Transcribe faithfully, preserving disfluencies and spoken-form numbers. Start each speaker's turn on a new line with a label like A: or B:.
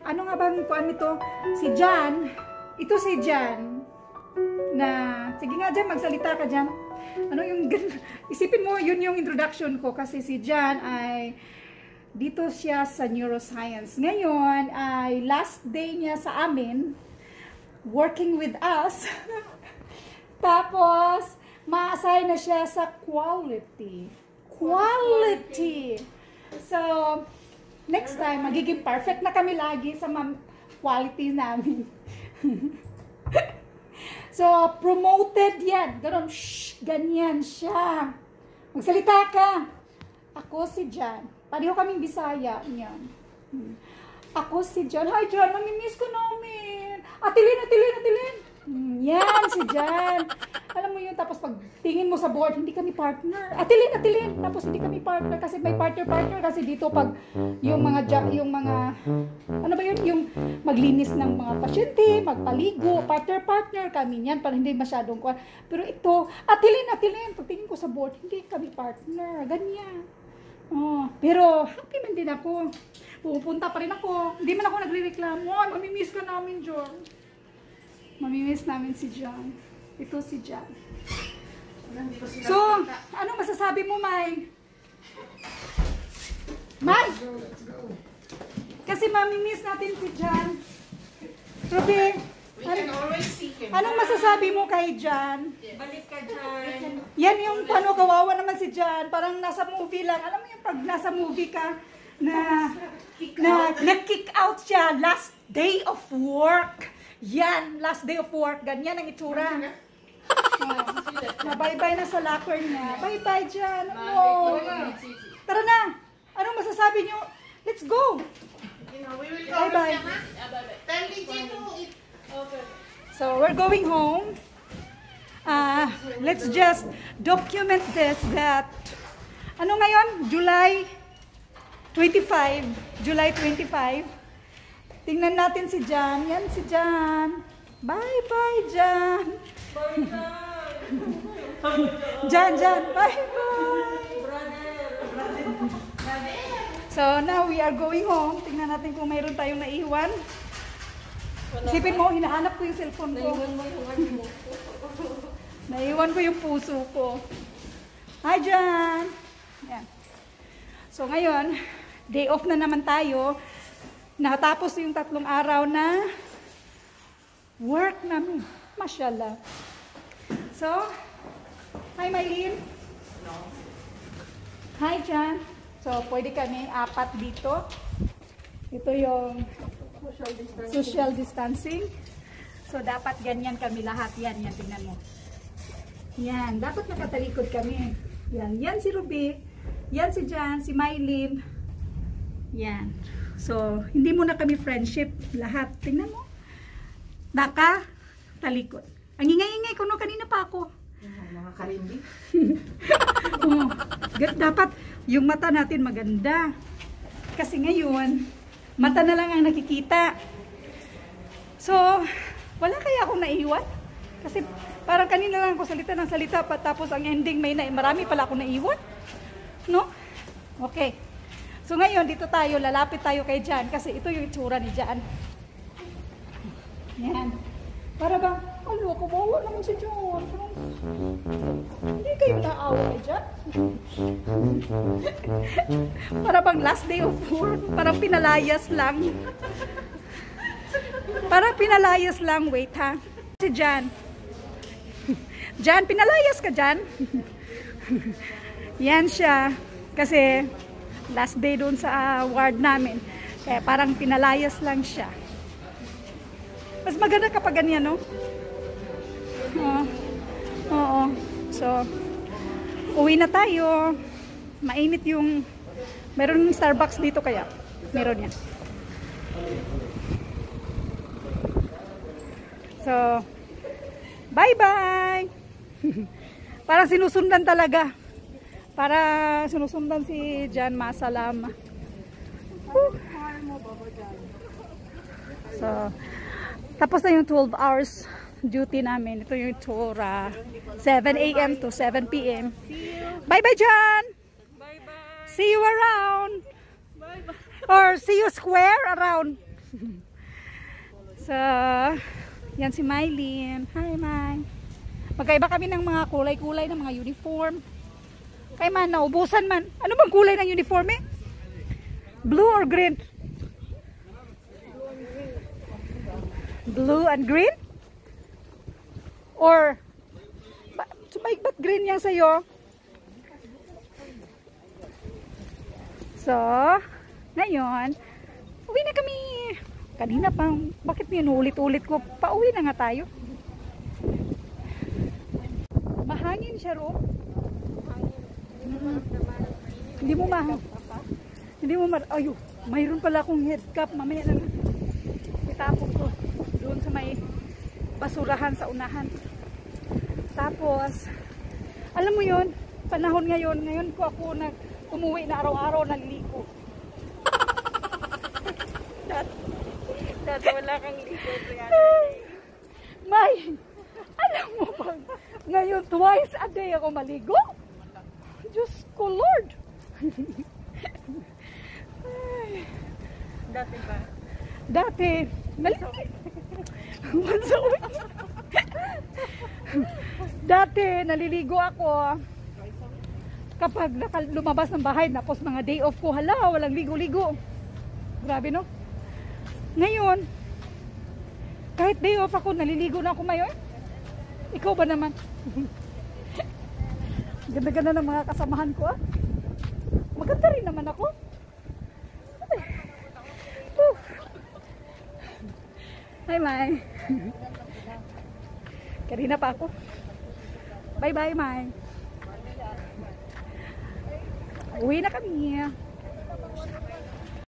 A: ano nga bang kuan nito? Si Jan. Ito si Jan. Na, sige nga Jan, magsalita ka Jan. Ano yung, isipin mo, yun yung introduction ko kasi si Jan ay dito siya sa neuroscience. Ngayon ay last day niya sa amin, working with us. Tapos, ma-assign na siya sa quality. Quality. So, next time, magiging perfect na kami lagi sa quality namin. So, promoted yan. Ganon, shh, ganyan siya. Magsalita ka. Ako si Jan. Pareho kaming Bisaya. Yan. Ako si Jan. Hi Jan, mamimiss ko namin. Atilin, atilin, atilin. Yan, si Jan. Alam mo yun, tapos pag tingin mo sa board, hindi kami partner. Atilin, atilin. Tapos hindi kami partner kasi may partner-partner kasi dito pag yung mga job, yung mga, ano ba yun, yung maglinis ng mga pasyente, magpaligo, partner-partner kami yan, para hindi masyadong kuwan. Pero ito, atilin, atilin. Pag tingin ko sa board, hindi kami partner. Ganyan. Oh, pero happy man din ako. Pupunta pa rin ako. Hindi man ako nagre-reklamo. Ay, mamimiss ka namin, John. Mamimiss namin si John. Ito si John. So, ano masasabi mo, May? May? Kasi mamimiss natin si John. Ruby, an anong masasabi mo kay John?
B: Balik ka dyan.
A: Yan yung paano kawawa naman si John. Parang nasa movie lang. Alam mo yung pag nasa movie ka na na na-kick out siya last day of work. Yan, last day of work. Ganyan ang itsura. Oh, mabay-bye na sa locker niya. Bye-bye dyan. Oh. Tara na. Anong masasabi nyo? Let's go. Bye-bye. So, we're going home. Uh, let's just document this that ano ngayon? July twenty-five. July twenty-five. Tingnan natin si Jan. Yan si Jan. Bye-bye, Jan. Jan, Jan. Bye-bye. So, now we are going home. Tingnan natin kung mayroon tayong naiwan. Isipin mo, hinahanap ko yung cellphone ko. Naiwan ko yung puso ko. Hi, Jan. Yan. So, ngayon, day off na naman tayo. Nakatapos yung tatlong araw na work namin. Mashallah. So, hi Maylene. Hi Jan. So, pwede kami apat dito. Ito yung social distancing. Social distancing. So, dapat ganyan kami lahat. Yan, yan, tingnan mo. Yan, dapat nakatalikod kami. Yan, yan si Ruby. Yan si Jan, si Maylene. Yan. So, hindi muna kami friendship lahat. Tingnan mo. Naka, talikod. Ang ingay-ingay ko no, kanina pa ako.
B: Mga karindi.
A: Oh, dapat yung mata natin maganda. Kasi ngayon, mata na lang ang nakikita. So, wala kaya akong naiwan? Kasi parang kanina lang ako salita ng salita pa, tapos ang ending may na, marami pala akong naiwan. No? Okay. So ngayon, dito tayo, lalapit tayo kay Jan kasi ito yung itsura ni Jan. Yan. Para bang, alo, kawawa naman si Jan. Hindi kayo naawa kay Jan? Para bang last day of work, parang pinalayas lang. Parang pinalayas lang, wait ha. Si Jan. Jan, pinalayas ka Jan? Yan siya. Kasi, last day doon sa uh, ward namin. Kaya parang pinalayas lang siya. Mas maganda kapag ganyan, no? Oo. Oo. So, uwi na tayo. Mainit yung... Meron yung Starbucks dito kaya. Meron yan. So, bye-bye! Parang sinusundan talaga. Para sinusundan si Jan Masalam. Uh. So, tapos na yung twelve hours duty namin. Ito yung itsura. seven A M to seven P M Bye-bye, Jan!
B: Bye-bye!
A: See you around!
B: Bye-bye!
A: Or see you square around. So, yan si Mylene. Hi, Mai. Magkaiba kami ng mga kulay-kulay ng mga uniform. Kaya man, naubusan man. Ano bang kulay ng uniform eh? Blue or green? Blue and green? Or, ba, sumaig ba't green yan sa'yo? So, ngayon, uwi na kami. Kanina pang, bakit ulit-ulit ko? Pauwi na nga tayo. Mahangin siya, Ro. Hmm. Hindi mo ma... Hindi mo ma... Ayo, mayroon pala akong head cap. Mamaya lang itapon ko doon sa may basurahan sa unahan. Tapos, alam mo yun, panahon ngayon, ngayon ko ako nag umuwi na araw-araw naliligo.
B: Dati wala kang ligo.
A: May, alam mo ba, ngayon twice a day ako maligo? Diyos ko, Lord!
B: Dati ba?
A: Dati, naligo. Once a week. Dati, naliligo ako. Kapag lumabas ng bahay, tapos mga day off ko, hala, walang ligo-ligo. Grabe, no? Ngayon, kahit day off ako, naliligo na ako ngayon. Ikaw ba naman? Ganda-ganda ng mga kasamahan ko, ah. Maganda rin naman ako. Hi, Mai. Kanina pa ako. Bye-bye, Mai. Uwi na kami.